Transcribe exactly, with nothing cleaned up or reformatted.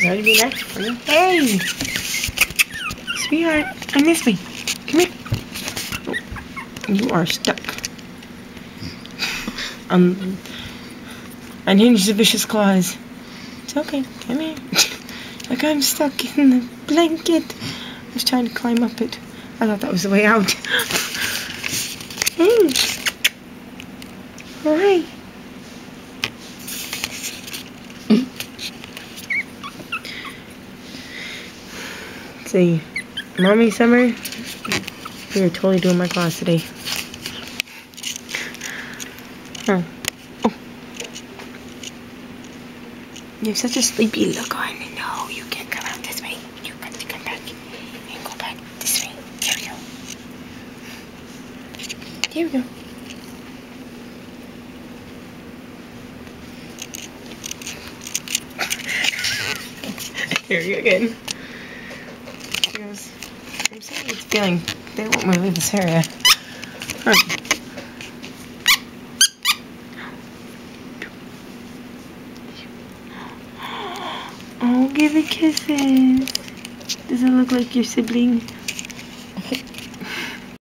Ready to be next? Hey! Sweetheart, come this way. Come here. Oh, you are stuck. Um, unhinge the vicious claws. It's okay. Come here. Like I'm stuck in the blanket. I was trying to climb up it. I thought that was the way out. Hey. Hi. See, Mommy Summer, we are totally doing my class today. Huh. Oh. You have such a sleepy look on. No, you can't come out this way. You got to come back and go back this way. There we go. There we go. Here we go again. She goes, I'm saying it's feeling, they won't want to leave this area. Huh. Oh, give it kisses. Does it look like your sibling?